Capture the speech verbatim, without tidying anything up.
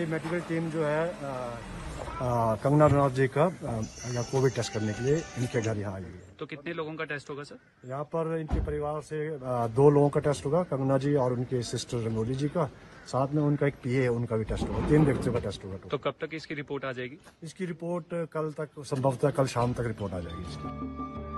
हमारी medical team जो है कंगना रनौत जी का यहाँ कोविड टेस्ट करने के लिए इनके घर यहाँ आई है। तो कितने लोगों का टेस्ट होगा सर? यहाँ पर इनके परिवार से आ, दो लोगों का टेस्ट होगा, कंगना जी और उनके सिस्टर रंगोली जी का, साथ में उनका एक पीए है, उनका भी टेस्ट होगा। तीन व्यक्तियों का टेस्ट होगा। तो कब तक इसकी रिपोर्ट आ जाएगी? इसकी रिपोर्ट कल तक, संभवतः कल शाम तक रिपोर्ट आ जाएगी इसकी।